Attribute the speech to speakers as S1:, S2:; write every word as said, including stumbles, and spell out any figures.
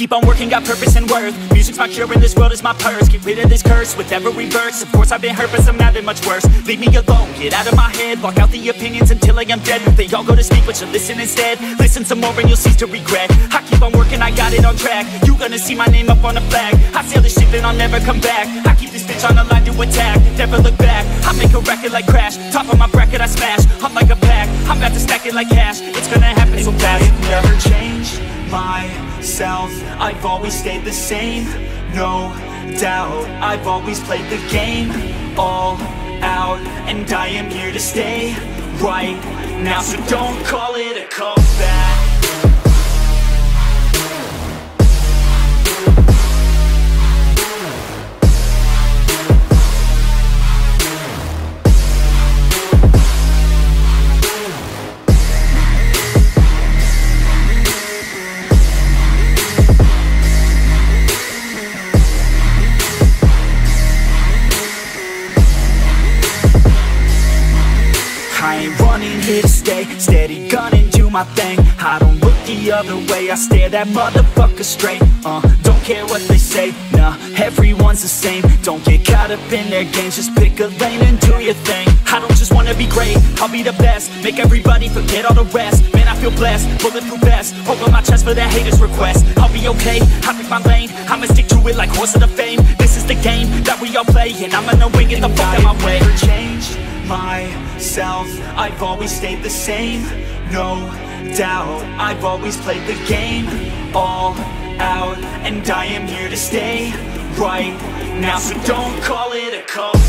S1: keep on working, got purpose and worth. Music's my cure and this world is my purse. Get rid of this curse with every verse. Of course I've been hurt but some have been much worse. Leave me alone, get out of my head. Block out the opinions until I am dead. They all go to speak but you listen instead. Listen some more and you'll cease to regret. I keep on working, I got it on track. You gonna see my name up on a flag. I sail this ship and I'll never come back. I keep this bitch on the line to attack. Never look back, I make a record like Crash. Top of my bracket I smash, I'm like a pack. I'm about to stack it like cash. It's gonna happen so fast.
S2: I've never changed myself, I've always stayed the same. No doubt, I've always played the game all out, and I am here to stay right now. So don't call it a comeback.
S1: I ain't running, here to stay. Steady gunning, do my thing. I don't look the other way, I stare that motherfucker straight. Uh, don't care what they say, nah, everyone's the same. Don't get caught up in their games, just pick a lane and do your thing. I don't just wanna be great, I'll be the best. Make everybody forget all the rest. Man, I feel blessed, bulletproof vest. Hold on my chest for that haters' request. I'll be okay, I pick my lane. I'ma stick to it like horse of the fame. This is the game that we all play, and I'm gonna wing it the fuck out my way.
S2: Never changed myself, I've always stayed the same. No doubt, I've always played the game all out, and I am here to stay right now. So don't call it a call.